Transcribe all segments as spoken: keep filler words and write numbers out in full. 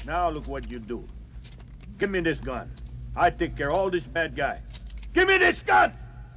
Now look what you do. Give me this gun. I take care of all this bad guy. Give me this gun!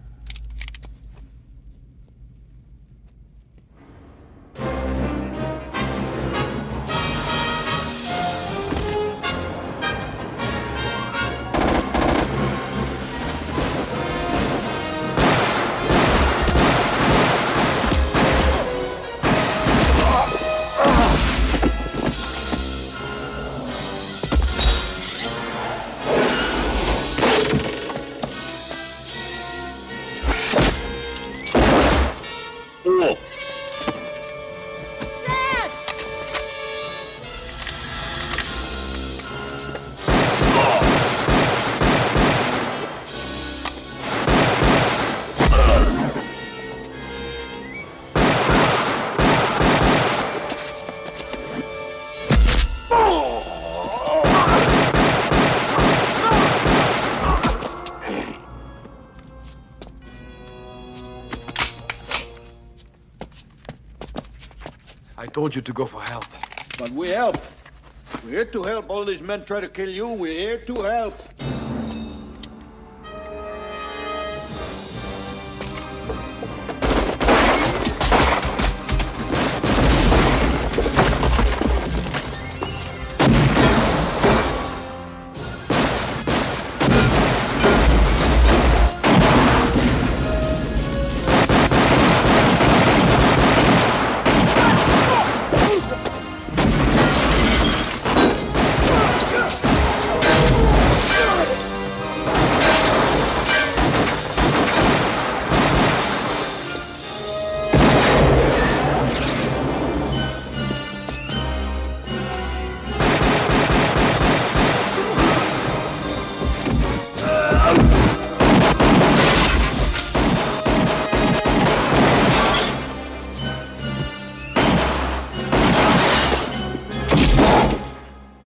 I told you to go for help. But we help. We're here to help. All these men try to kill you. We're here to help.